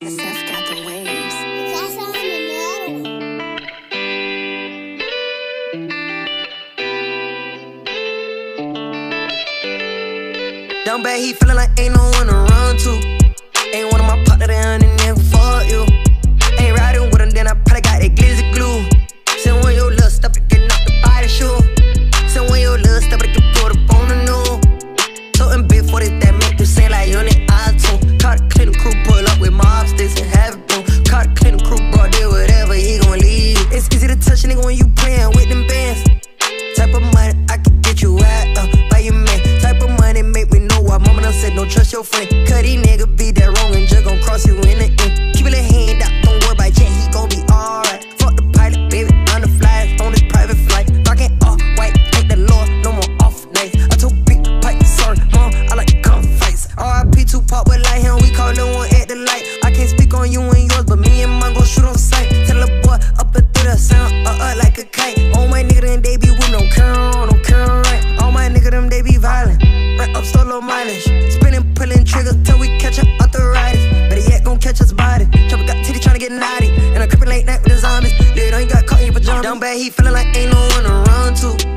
Seth got the waves. Down bad, he feelin' like ain't no one to run to. Ain't one of my partner down and never fuck you. Ain't riding with him, then I probably got that glizzy glue. Send one your little stuff to get knocked the body shoe. Send one your little stuff to get put up on the new. Totin' big for this that make you sing like you in the iTunes. Caught a clean crew, pull up with mob sticks and have it boom. Caught a clean crew, bro, did whatever, he gon' leave. It's easy to touch a nigga when you playin' with them bands. Type of money I can get you at, by your man. Type of money make me know why mama done said don't trust your friend. Cause these niggas be that wrong and just gon' cross you in the end. Keep your little hand out, don't worry about Jet, he gon' be alright. Fuck the pilot, baby, on the flies, on this private flight. Rockin' all white, thank the Lord, no more off nights. I told big pipe, sorry, mom, I like gunfights. R.I.P. Tupac, but like him, we call no one at the light. I can't speak on you and yours, but me and mine gon' shoot on sight. Tell a boy up and through the sound, like a kite. All my niggas, them, they be with no care on, no care right. All my niggas, them, they be violent. Right up solo mileage, spinning, pulling triggers till we catch an arthritis. Better yet, gon' catch us body. Chopper got titty tryna get naughty, and I'm creeping late night with the zombies. Little ain't got caught in your pajamas. Down bad, he feeling like ain't no one to run to.